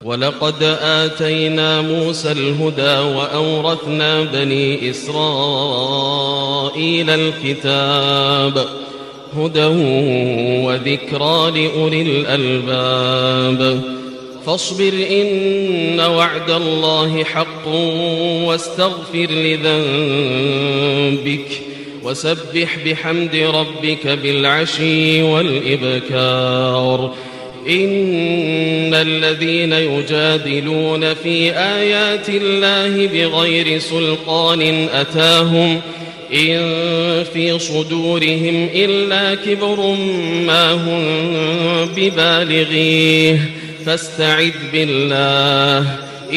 ولقد آتينا موسى الهدى وأورثنا بني إسرائيل الكتاب هدى وذكرى لأولي الألباب فاصبر إن وعد الله حق واستغفر لذنبك وسبح بحمد ربك بالعشي والإبكار إن الذين يجادلون في آيات الله بغير سلطان أتاهم إن في صدورهم إلا كبر ما هم ببالغيه فاستعذ بالله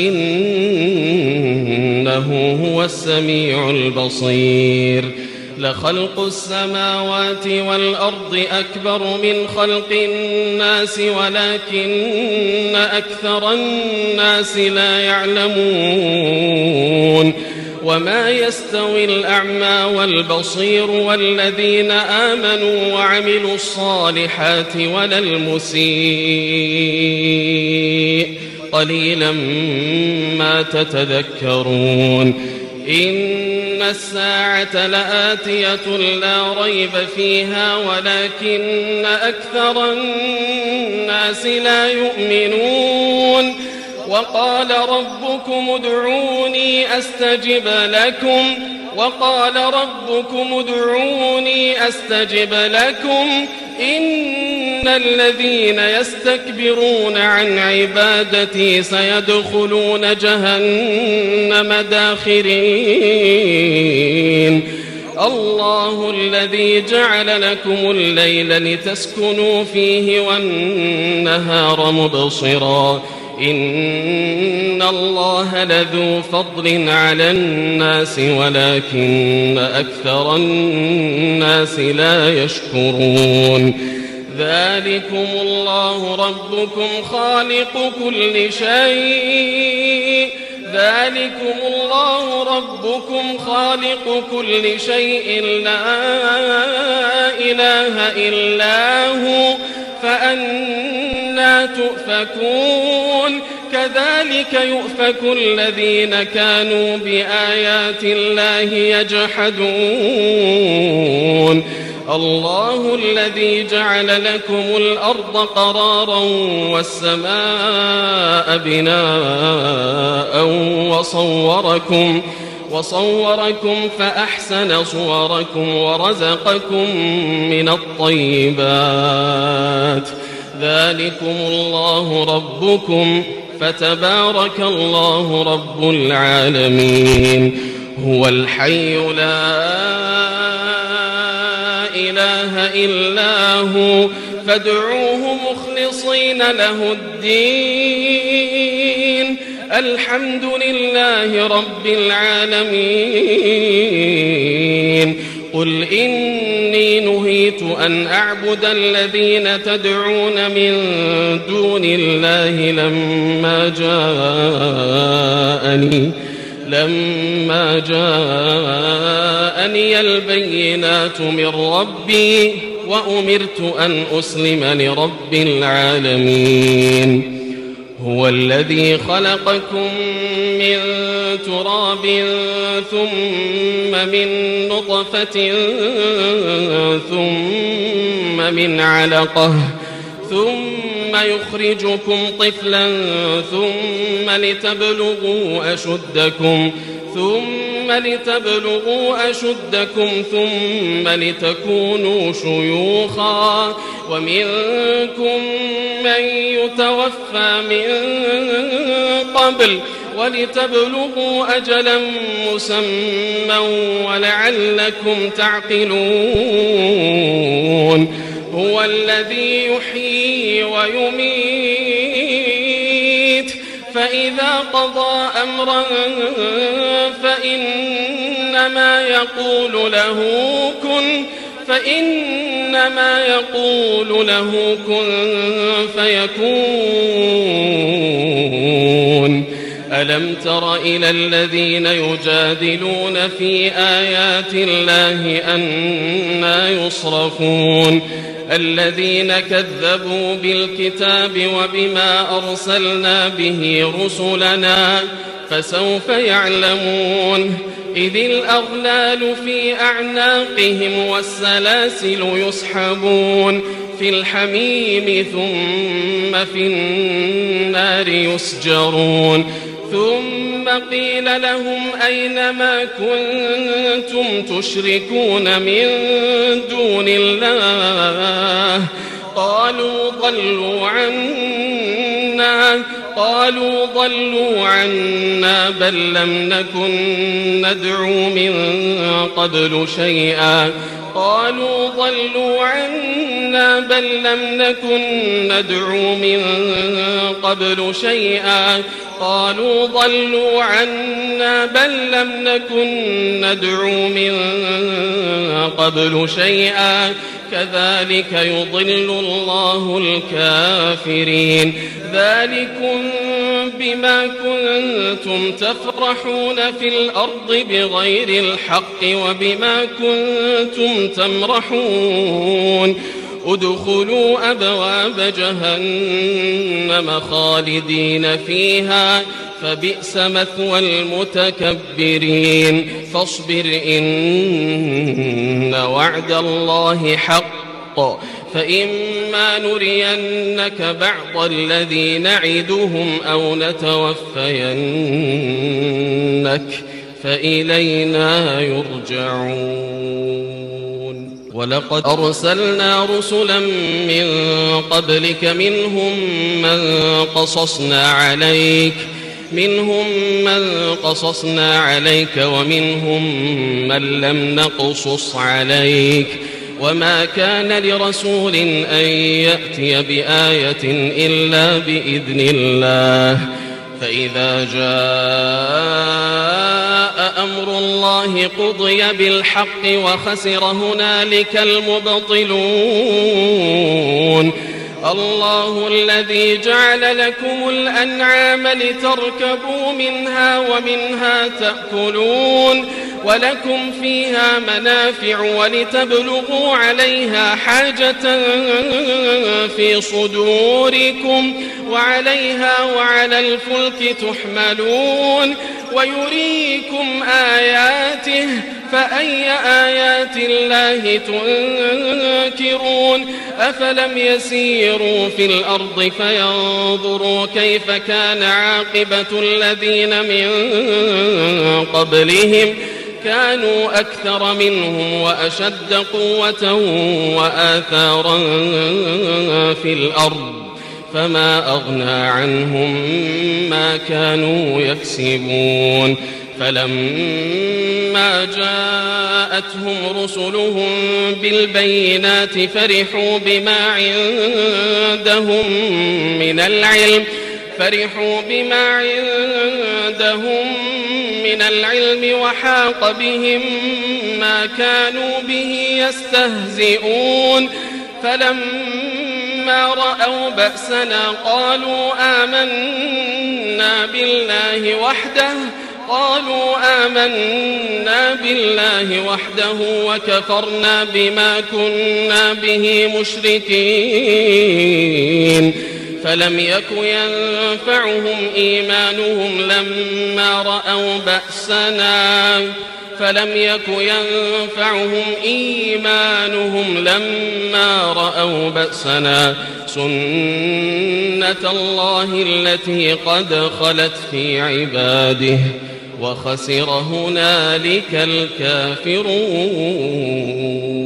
إنه هو السميع البصير لخلق السماوات والأرض أكبر من خلق الناس ولكن أكثر الناس لا يعلمون وما يستوي الأعمى والبصير والذين آمنوا وعملوا الصالحات ولا المسيء قليلا ما تتذكرون إن الساعة لآتية لا ريب فيها ولكن أكثر الناس لا يؤمنون وقال ربكم ادعوني أستجب لكم إن الذين يستكبرون عن عبادتي سيدخلون جهنم داخرين الله الذي جعل لكم الليل لتسكنوا فيه والنهار مبصرا إن الله لذو فضل على الناس ولكن أكثر الناس لا يشكرون ذلكم الله ربكم خالق كل شيء لا إله إلا هو فأنى تؤفكون كذلك يؤفك الذين كانوا بآيات الله يجحدون الله الذي جعل لكم الأرض قرارا والسماء بناء وصوركم فأحسن صوركم ورزقكم من الطيبات ذلكم الله ربكم فتبارك الله رب العالمين هو الحي لا إله إلا هو فادعوه مخلصين له الدين الحمد لله رب العالمين قل إني نهيت أن أعبد الذين تدعون من دون الله لما جاءني البينات من ربي وأمرت أن أسلم لرب العالمين هو الذي خلقكم من تراب ثم من نطفة ثم من علقة ثم يخرجكم طفلا ثم لتبلغوا أشدكم ثم لتكونوا شيوخا ومنكم من يتوفى من قبل ولتبلغوا أجلا مسمى ولعلكم تعقلون هو الذي يحيي ويميت فإذا قضى أمرا فإنما يقول له كن فيكون ألم تر إلى الذين يجادلون في آيات الله أنى يصرفون الذين كذبوا بالكتاب وبما أرسلنا به رسلنا فسوف يعلمون إذ الأغلال في أعناقهم والسلاسل يسحبون في الحميم ثم في النار يسجرون ثم قيل لهم أين ما كنتم تشركون من دون الله قالوا ضلوا عنا بل لم نكن ندعو من قبل شيئا قالوا ضلوا عنا بل لم نكن ندعو من قبل شيئا كذلك يضل الله الكافرين ذلكم بما كنتم تفرحون في الأرض بغير الحق وبما كنتم تمرحون ادخلوا أبواب جهنم خالدين فيها فبئس مثوى المتكبرين فاصبر إن وعد الله حق فإما نرينك بعض الذي نعدهم أو نتوفينك فإلينا يرجعون ولقد أرسلنا رسلا من قبلك منهم من قصصنا عليك ومنهم من لم نقصص عليك وما كان لرسول أن يأتي بآية إلا بإذن الله فإذا جاء أمر الله قضي بالحق وخسر هنالك المبطلون الله الذي جعل لكم الأنعام لتركبوا منها ومنها تأكلون ولكم فيها منافع ولتبلغوا عليها حاجة في صدوركم وعليها وعلى الفلك تحملون ويريكم آياته فأي آيات الله تنكرون أفلم يسيروا في الأرض فينظروا كيف كان عاقبة الذين من قبلهم كانوا أكثر منهم وأشد قوة وآثارا في الأرض فما أغنى عنهم ما كانوا يكسبون فلما جاءتهم رسلهم بالبينات فرحوا بما عندهم من العلم وحاق بهم ما كانوا به يستهزئون فلما رأوا بأسنا قالوا آمنا بالله وحده وكفرنا بما كنا به مشركين فلم يك ينفعهم إيمانهم لما رأوا بأسنا سنة الله التي قد خلت في عباده وخسر هنالك الكافرون.